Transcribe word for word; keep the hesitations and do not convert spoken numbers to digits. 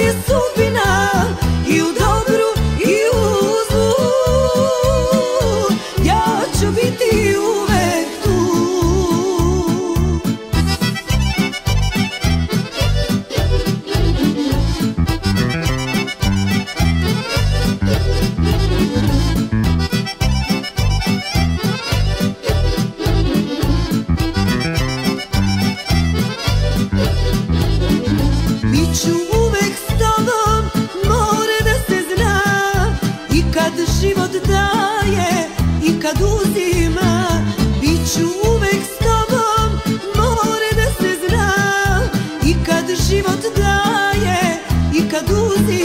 je sudbina i u dobru i u zlu. Ja ću biti uvek tu. Biću uvek s tobom, more da se zna, i kad život daje i kad uzima. Biću uvek s tobom, more da se zna, i kad život daje i kad uzima.